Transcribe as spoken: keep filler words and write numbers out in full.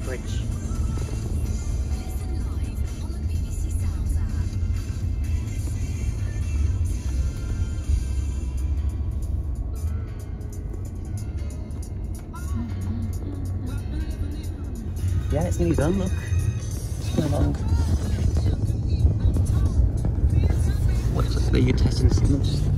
bridge. Yeah, it's nearly done, look. It's going along. What is it? Are you testing the signals?